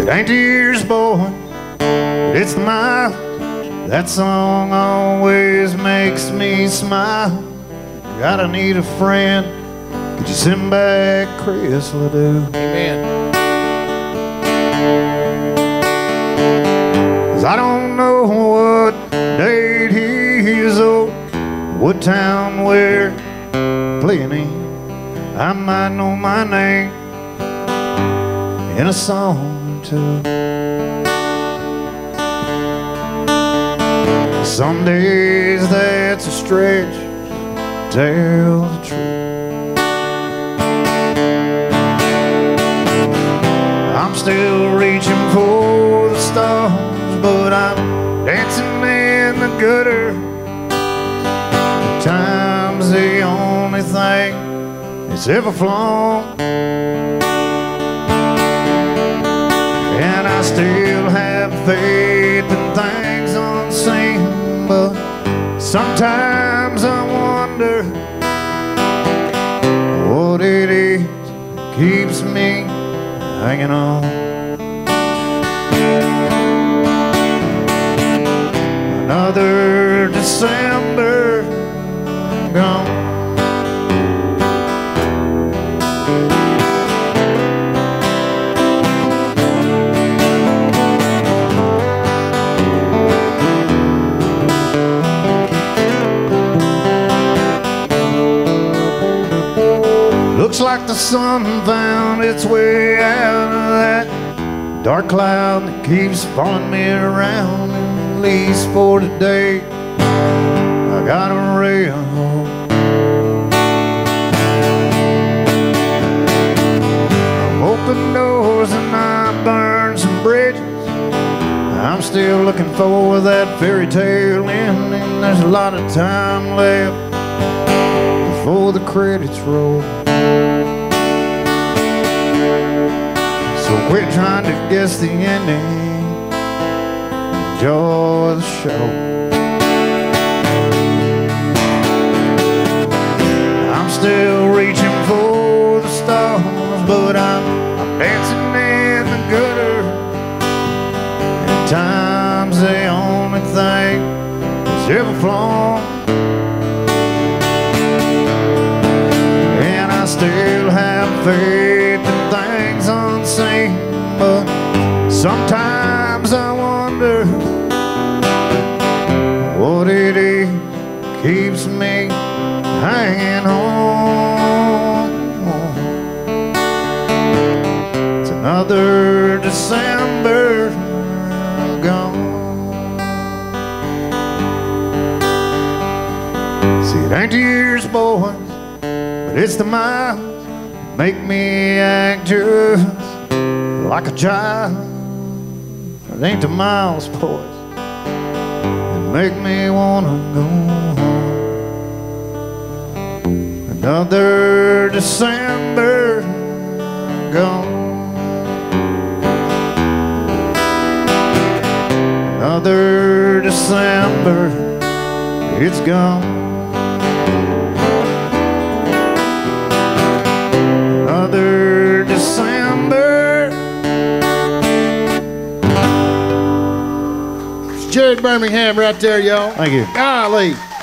It ain't the years, boy, but it's the mile. That song always makes me smile. Gotta need a friend. Could you send back Chris Ledoux? Amen. 'Cause I don't know what date he's old, what town we're playing in. I might know my name in a song or two. Some days that's a stretch, tell the truth. I'm still reaching for the stars, but I'm dancing in the gutter. Time's the only thing that's ever flown, and I still have faith in things unseen. But sometimes I wonder what it is that keeps me hanging on. Another December gone. Looks like the sun found its way out of that dark cloud that keeps following me around. At least for today, I got a ray of hope. I'm open doors and I burn some bridges. I'm still looking for that fairy tale ending. There's a lot of time left before the credits roll. So quit trying to guess the ending. Enjoy the show. I'm still reaching for the stars, but I'm dancing in the gutter. And time's the only thing that's ever flown, and I still have faith in things unseen. But sometimes I wonder what it is keeps me hanging on. It's another December gone. See, it ain't the years, boys, but it's the miles make me act just like a child. It ain't the miles, boys, that make me wanna go home. Another December gone. Another December, it's gone. Another December. It's Jarrod Birmingham right there, y'all. Thank you. Golly.